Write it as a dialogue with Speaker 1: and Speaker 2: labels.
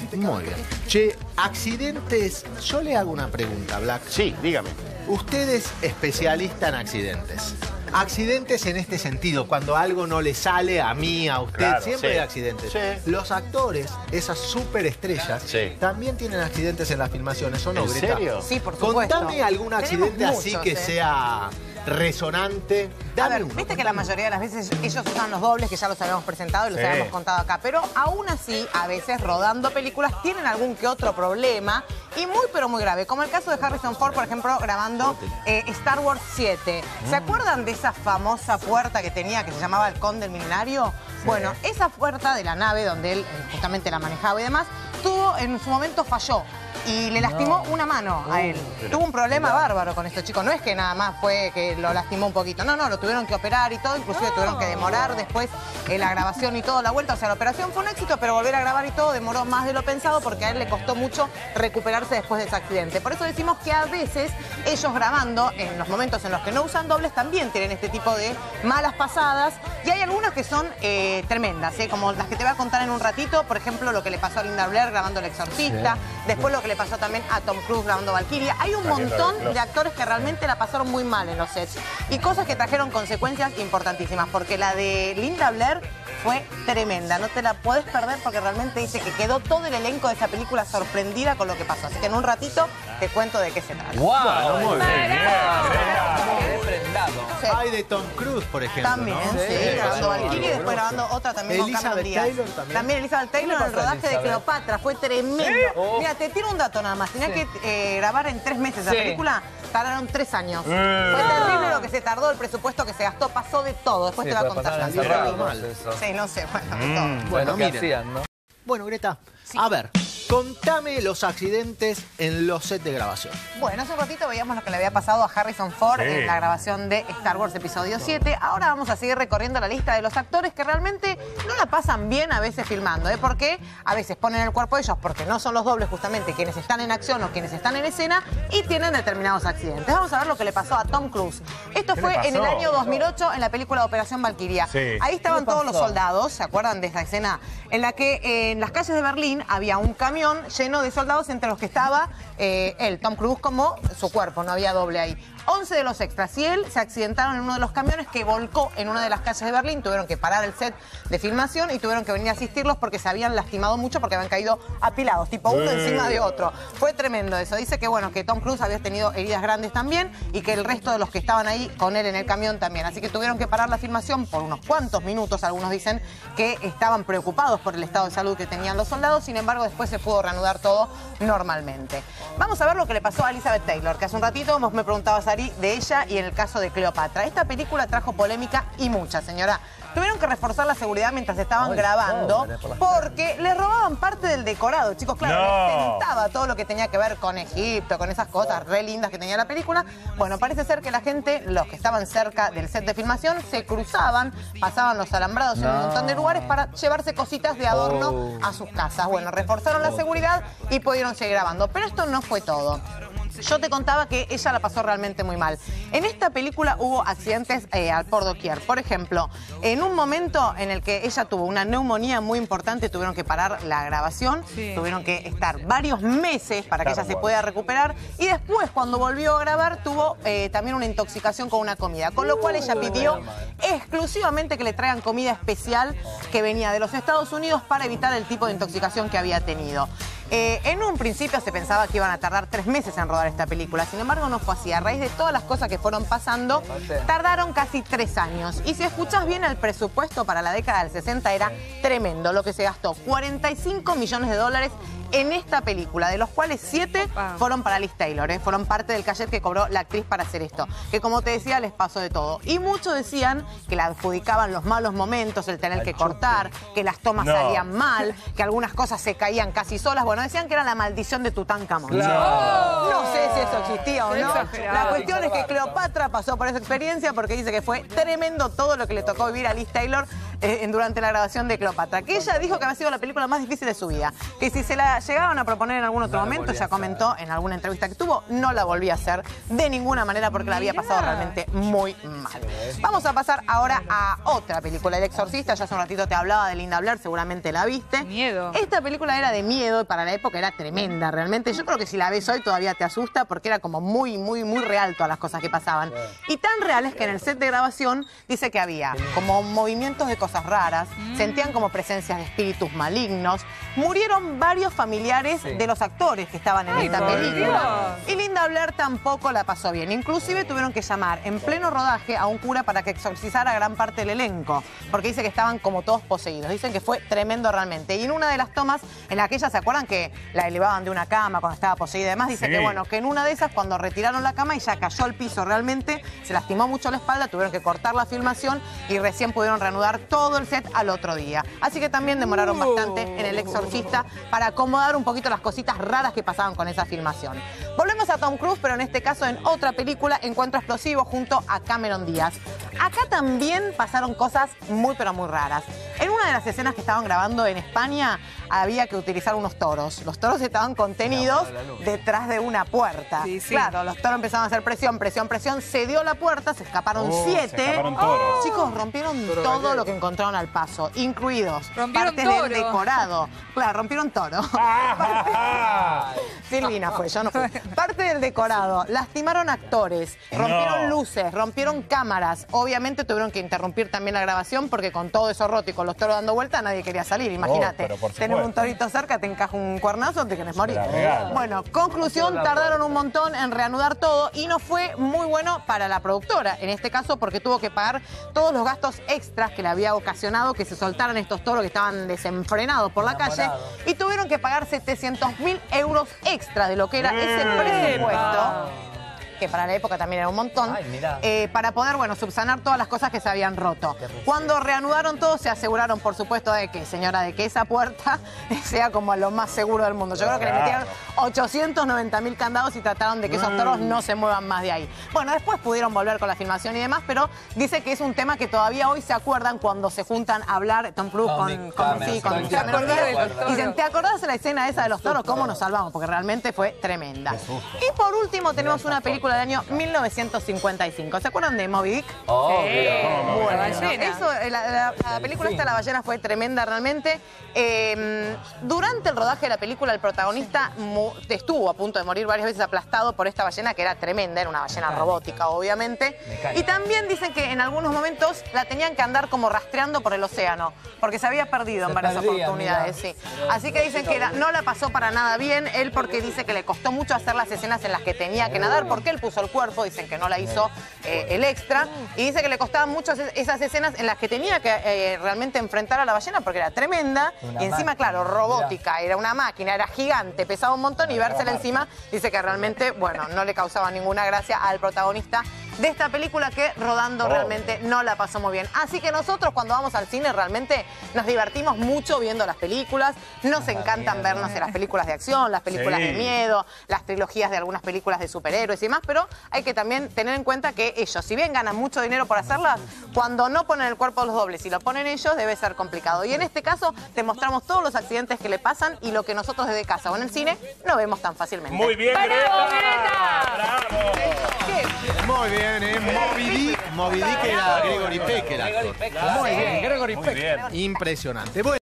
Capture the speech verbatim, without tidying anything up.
Speaker 1: Muy bien. Che, accidentes. Yo le hago una pregunta, Black.
Speaker 2: Sí, dígame.
Speaker 1: Usted es especialista en accidentes. Accidentes en este sentido, cuando algo no le sale a mí, a usted,
Speaker 2: Claro,
Speaker 1: siempre
Speaker 2: sí.
Speaker 1: hay accidentes.
Speaker 2: Sí.
Speaker 1: Los actores, esas superestrellas,
Speaker 2: Sí.
Speaker 1: también tienen accidentes en las filmaciones, ¿o no,
Speaker 2: ¿En
Speaker 1: Greta?
Speaker 2: serio?
Speaker 3: Sí, por supuesto.
Speaker 1: Contame algún accidente
Speaker 3: Tenemos
Speaker 1: así
Speaker 3: muchos,
Speaker 1: que
Speaker 3: ¿eh?
Speaker 1: sea resonante.
Speaker 3: A
Speaker 1: Dame
Speaker 3: ver,
Speaker 1: uno,
Speaker 3: viste que
Speaker 1: contame.
Speaker 3: la mayoría de las veces ellos usan los dobles, que ya los habíamos presentado y los
Speaker 2: Sí.
Speaker 3: habíamos contado acá, pero aún así, a veces rodando películas tienen algún que otro problema, y muy pero muy grave, como el caso de Harrison Ford, por ejemplo, grabando eh, Star Wars siete. ¿Se acuerdan de esa famosa puerta que tenía, que se llamaba el Conde del Milenario? Bueno, esa puerta de la nave, donde él eh, justamente la manejaba y demás, tuvo, en su momento falló. Y le lastimó una mano a él. Tuvo un problema bárbaro con esto, chicos. No es que nada más fue que lo lastimó un poquito. No, no, lo tuvieron que operar y todo. Inclusive tuvieron que demorar después eh, la grabación y todo, la vuelta. O sea, la operación fue un éxito, pero volver a grabar y todo demoró más de lo pensado porque a él le costó mucho recuperarse después de ese accidente. Por eso decimos que a veces ellos grabando, en los momentos en los que no usan dobles, también tienen este tipo de malas pasadas. Y hay algunas que son eh, tremendas, ¿eh? Como las que te voy a contar en un ratito. Por ejemplo, lo que le pasó a Linda Blair grabando El Exorcista. Después lo que le pasó también a Tom Cruise grabando Valkyria. Hay un montón de actores que realmente la pasaron muy mal en los sets. Y cosas que trajeron consecuencias importantísimas. Porque la de Linda Blair fue tremenda. No te la puedes perder porque realmente dice que quedó todo el elenco de esa película sorprendida con lo que pasó. Así que en un ratito te cuento de qué se trata.
Speaker 4: ¡Wow!
Speaker 2: Bueno, muy bien.
Speaker 3: Sí.
Speaker 1: Hay de Tom Cruise, por ejemplo,
Speaker 3: También,
Speaker 1: ¿no?
Speaker 3: sí,
Speaker 4: Sí,
Speaker 3: grabando
Speaker 4: sí,
Speaker 3: Valkyria y después grabando otra también con
Speaker 1: Elizabeth
Speaker 3: Cameron Díaz.
Speaker 1: Taylor también.
Speaker 3: Elizabeth Taylor en el
Speaker 4: pasa,
Speaker 3: rodaje de
Speaker 4: Elizabeth?
Speaker 3: Cleopatra, fue tremendo. Mira, te tiro un dato nada más. Tenía
Speaker 4: Sí.
Speaker 3: que eh, grabar en tres meses la
Speaker 4: Sí.
Speaker 3: película, tardaron tres años.
Speaker 2: Eh.
Speaker 3: Fue terrible lo que se tardó, el presupuesto que se gastó, pasó de todo. Después
Speaker 4: Sí,
Speaker 3: te voy a
Speaker 4: pero
Speaker 3: contar.
Speaker 4: pasaban
Speaker 3: la
Speaker 1: encerrados,
Speaker 3: verdad.
Speaker 1: mal.
Speaker 4: eso.
Speaker 3: Sí, no sé, bueno, de
Speaker 2: Mm.
Speaker 3: todo.
Speaker 1: Bueno,
Speaker 4: Bueno, ¿qué
Speaker 1: miren.
Speaker 4: hacían, no?
Speaker 1: Bueno, Greta, a ver, contame los accidentes en los sets de grabación.
Speaker 3: Bueno, hace un ratito veíamos lo que le había pasado a Harrison Ford
Speaker 2: Sí.
Speaker 3: en la grabación de Star Wars Episodio siete. Ahora vamos a seguir recorriendo la lista de los actores que realmente no la pasan bien a veces filmando, ¿eh? Porque a veces ponen el cuerpo de ellos porque no son los dobles justamente quienes están en acción o quienes están en escena y tienen determinados accidentes. Vamos a ver lo que le pasó a Tom Cruise. Esto
Speaker 2: ¿Qué
Speaker 3: fue
Speaker 2: le
Speaker 3: en el
Speaker 2: pasó?
Speaker 3: año dos mil ocho en la película Operación Valkyria.
Speaker 2: Sí.
Speaker 3: Ahí estaban
Speaker 4: ¿Qué
Speaker 3: todos los
Speaker 4: pasó?
Speaker 3: soldados, ¿se acuerdan de esa escena? En la que eh, en las calles de Berlín había un camión lleno de soldados entre los que estaba eh, él, Tom Cruise, como su cuerpo, no había doble ahí. once de los extras y él se accidentaron en uno de los camiones que volcó en una de las calles de Berlín, tuvieron que parar el set de filmación y tuvieron que venir a asistirlos porque se habían lastimado mucho porque habían caído apilados, tipo uno encima de otro. Fue tremendo eso. Dice que bueno, que Tom Cruise había tenido heridas grandes también y que el resto de los que estaban ahí con él en el camión también. Así que tuvieron que parar la filmación por unos cuantos minutos. Algunos dicen que estaban preocupados por el estado de salud que tenían los soldados, sin embargo después se pudo reanudar todo normalmente. Vamos a ver lo que le pasó a Elizabeth Taylor, que hace un ratito vos me preguntabas, Ari, de ella y en el caso de Cleopatra. Esta película trajo polémica y mucha, señora. Tuvieron que reforzar la seguridad mientras estaban
Speaker 4: Ay,
Speaker 3: grabando
Speaker 4: pobre, por las
Speaker 3: porque les robaban parte del decorado, chicos. Claro,
Speaker 2: No.
Speaker 3: les tentaba todo lo que tenía que ver con Egipto, con esas cosas re lindas que tenía la película. Bueno, parece ser que la gente, los que estaban cerca del set de filmación, se cruzaban, pasaban los alambrados en un
Speaker 4: No.
Speaker 3: montón de lugares para llevarse cositas de adorno
Speaker 4: Oh.
Speaker 3: a sus casas. Bueno, reforzaron la seguridad y pudieron seguir grabando. Pero esto no fue todo. Yo te contaba que ella la pasó realmente muy mal. En esta película hubo accidentes eh, al por doquier. Por ejemplo, en un momento en el que ella tuvo una neumonía muy importante, tuvieron que parar la grabación,
Speaker 5: Sí.
Speaker 3: tuvieron que estar varios meses para que ella se pueda recuperar y después, cuando volvió a grabar, tuvo eh, también una intoxicación con una comida, con lo cual ella pidió exclusivamente que le traigan comida especial que venía de los Estados Unidos para evitar el tipo de intoxicación que había tenido. Eh, en un principio se pensaba que iban a tardar tres meses en rodar esta película, sin embargo no fue así. A raíz de todas las cosas que fueron pasando, tardaron casi tres años. Y si escuchás bien, el presupuesto para la década del sesenta era tremendo, lo que se gastó, cuarenta y cinco millones de dólares en esta película, de los cuales siete
Speaker 5: Opa.
Speaker 3: fueron para Liz Taylor, ¿eh? Fueron parte del cachet que cobró la actriz para hacer esto, que como te decía les pasó de todo. Y muchos decían que la adjudicaban los malos momentos, el tener que cortar, que las tomas
Speaker 2: No.
Speaker 3: salían mal, que algunas cosas se caían casi solas. Bueno, decían que era la maldición de Tutankamón.
Speaker 4: Claro.
Speaker 3: No sé si eso existía o
Speaker 5: Qué
Speaker 3: no.
Speaker 5: exagerado.
Speaker 3: La cuestión es que Cleopatra pasó por esa experiencia porque dice que fue tremendo todo lo que le tocó vivir a Liz Taylor eh, durante la grabación de Cleopatra, que ella dijo que había sido la película más difícil de su vida, que si se la llegaban a proponer en algún otro no momento, ya comentó en alguna entrevista que tuvo, no la volvía a hacer de ninguna manera porque la había pasado realmente muy mal. Vamos a pasar ahora a otra película, El Exorcista. Ya hace un ratito te hablaba de Linda Blair, seguramente la viste.
Speaker 2: Miedo.
Speaker 3: Esta película era de miedo y para la época era tremenda, realmente. Yo creo que si la ves hoy todavía te asusta porque era como muy, muy, muy real todas las cosas que pasaban. Y tan reales que en el set de grabación dice que había como movimientos de cosas raras, mm. sentían como presencias de espíritus malignos. Murieron varios familiares sí. de los actores que estaban en Ay, esta película. Dios. Y Linda Blair tampoco la pasó bien. Inclusive tuvieron que llamar en pleno rodaje a un cura para que exorcizara a gran parte del elenco, porque dice que estaban como todos poseídos. Dicen que fue tremendo realmente. Y en una de las tomas en la que ella, ¿se acuerdan que la elevaban de una cama cuando estaba poseída y demás? Dice sí. que bueno, que en una de esas cuando retiraron la cama ella cayó al piso realmente, se lastimó mucho la espalda, tuvieron que cortar la filmación y recién pudieron reanudar todo el set al otro día. Así que también demoraron bastante en El Exorcista para acomodar un poquito las cositas raras que pasaban con esa filmación. Volvemos a Tom Cruise, pero en este caso en otra película, Encuentro Explosivo, junto a Cameron Díaz. Acá también pasaron cosas muy pero muy raras. En una de las escenas que estaban grabando en España había que utilizar unos toros. Los toros estaban contenidos detrás de una puerta. Sí, sí. Claro, los toros empezaron a hacer presión, presión, presión. Se dio la puerta, se escaparon oh, siete. Se escaparon oh. Chicos, rompieron toro todo gallego. Lo que encontraron al paso, incluidos rompieron partes toro. Del decorado. Claro, rompieron toro. Silvina fue, yo no fui. Parte del decorado. Lastimaron actores, rompieron no. luces, rompieron cámaras. Obviamente tuvieron que interrumpir también la grabación porque con todo eso roto y con los toros dando vuelta nadie quería salir. Imagínate, oh, tener un torito cerca, te encaja un cuernazo, te querés morir. Bueno, conclusión, tardaron un montón en reanudar todo y no fue muy bueno para la productora, en este caso porque tuvo que pagar todos los gastos extras que le había ocasionado que se soltaran estos toros que estaban desenfrenados por la calle y tuvieron que pagar setecientos mil euros extra de lo que era ese presupuesto, que para la época también era un montón, Ay, eh, para poder, bueno, subsanar todas las cosas que se habían roto. Cuando reanudaron todo, se aseguraron, por supuesto, de que, señora, de que esa puerta sea como lo más seguro del mundo. Yo creo que le metieron ochocientos noventa mil candados y trataron de que esos toros no se muevan más de ahí. Bueno, después pudieron volver con la filmación y demás, pero dice que es un tema que todavía hoy se acuerdan cuando se juntan a hablar Tom Cruise con, con, con, sí, con Cameron Díaz. Y dicen, ¿te acordás de la escena esa de los toros? ¿Cómo nos salvamos? Porque realmente fue tremenda. Y por último tenemos una película del año mil novecientos cincuenta y cinco. ¿Se acuerdan de Moby Dick?
Speaker 4: Oh,
Speaker 3: sí. Bueno, la eso, la, la, la película esta, La ballena, fue tremenda realmente. Eh, durante el rodaje de la película, el protagonista estuvo a punto de morir varias veces aplastado por esta ballena que era tremenda, era una ballena robótica, obviamente. Y también dicen que en algunos momentos la tenían que andar como rastreando por el océano, porque se había perdido en varias oportunidades. Sí. Así que dicen que era, no la pasó para nada bien, él porque dice que le costó mucho hacer las escenas en las que tenía que nadar, porque él puso el cuerpo, dicen que no la hizo eh, el extra, y dice que le costaban mucho esas escenas en las que tenía que eh, realmente enfrentar a la ballena porque era tremenda, una y encima, máquina. Claro, robótica, Mirá. Era una máquina, era gigante, pesaba un montón y vérsela encima, dice que realmente, bueno, no le causaba ninguna gracia al protagonista de esta película que rodando oh. realmente no la pasó muy bien. Así que nosotros cuando vamos al cine realmente nos divertimos mucho viendo las películas, nos encantan vernos en las películas de acción, las películas sí. de miedo, las trilogías de algunas películas de superhéroes y demás, pero hay que también tener en cuenta que ellos, si bien ganan mucho dinero por hacerlas, cuando no ponen el cuerpo a los dobles y lo ponen ellos, debe ser complicado. Y en este caso te mostramos todos los accidentes que le pasan y lo que nosotros desde casa o en el cine no vemos tan fácilmente.
Speaker 4: Muy bien,
Speaker 2: ¡Bravo,
Speaker 4: Greta! ¡Bravo!
Speaker 1: ¿Qué? Muy bien, ¿eh? Moby Dick, Moby Dick era Gregory Peck, el actor.
Speaker 4: Muy bien, Gregory Peck.
Speaker 1: Impresionante. Bueno.